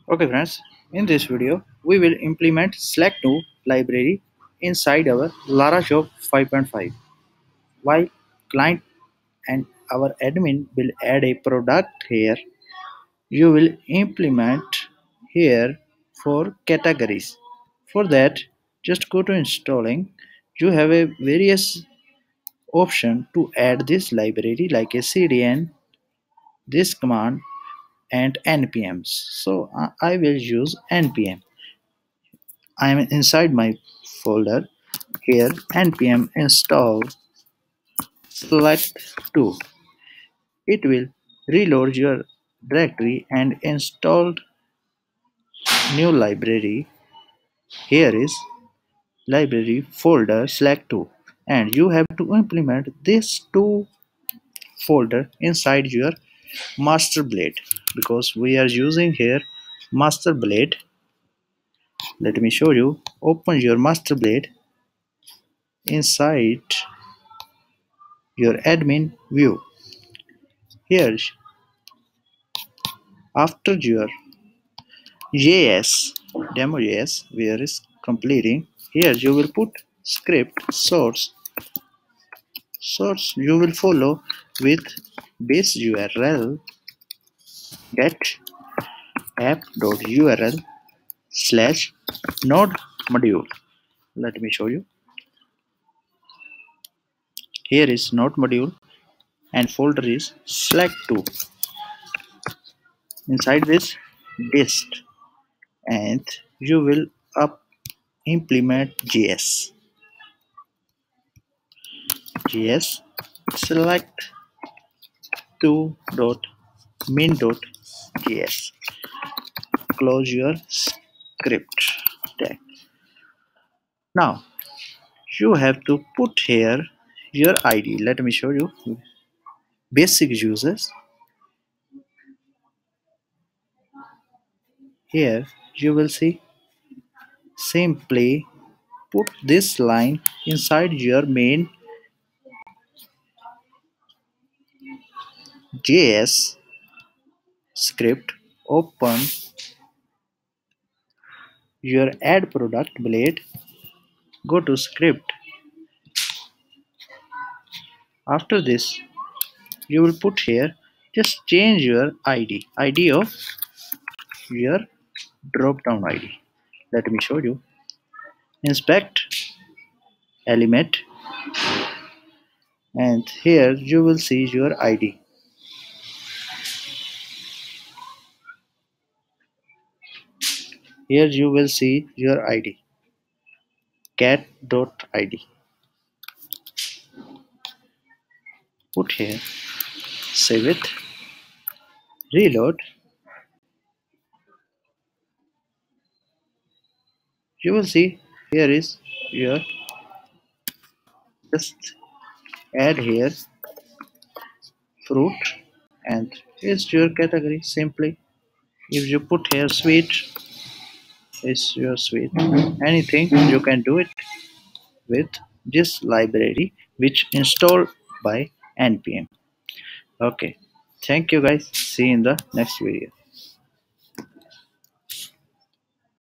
Okay friends, in this video we will implement Select2 library inside our Laravel 5.5. While client and our admin will add a product here, you will implement here for categories. For that, just go to installing. You have a various option to add this library like a cdn, this command and npms. So I will use npm. I am inside my folder. Here npm install select2. It will reload your directory and install new library. Here is library folder select2, and you have to implement this two folder inside your master blade because we are using here master blade. Let me show you. Open your master blade inside your admin view. Here, after your JS demo.js where is completing, here you will put script source you will follow with base URL get app.url slash node module. Let me show you. Here is node module and folder is select2. Inside this dist, and you will implement JS select 2.min.js. Close your script tag. Now you have to put here your ID. Let me show you. Basic users. Here you will see simply put this line inside your main JS script. Open your add product blade. Go to script. After this, you will put here, just change your ID of your dropdown ID. Let me show you. Inspect element, and here you will see your ID. Here you will see your ID cat.id. Put here, save it, reload. You will see here is your, just add here fruit, and here's your category. Simply if you put here sweet, is your sweet. Anything you can do it with this library which installed by npm. Okay, thank you guys. See you in the next video.